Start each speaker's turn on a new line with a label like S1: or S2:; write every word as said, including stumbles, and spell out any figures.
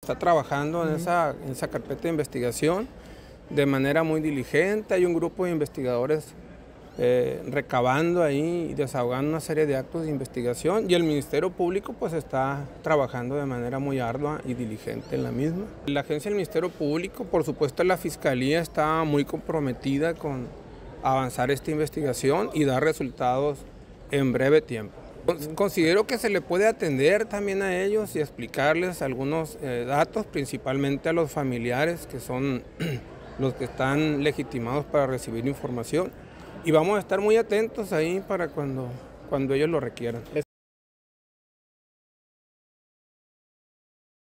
S1: está trabajando en esa, en esa carpeta de investigación de manera muy diligente. Hay un grupo de investigadores eh, recabando ahí y desahogando una serie de actos de investigación, y el Ministerio Público pues está trabajando de manera muy ardua y diligente en la misma. La agencia del Ministerio Público, por supuesto la Fiscalía, está muy comprometida con avanzar esta investigación y dar resultados en breve tiempo. Considero que se le puede atender también a ellos y explicarles algunos eh, datos, principalmente a los familiares, que son los que están legitimados para recibir información, y vamos a estar muy atentos ahí para cuando, cuando ellos lo requieran.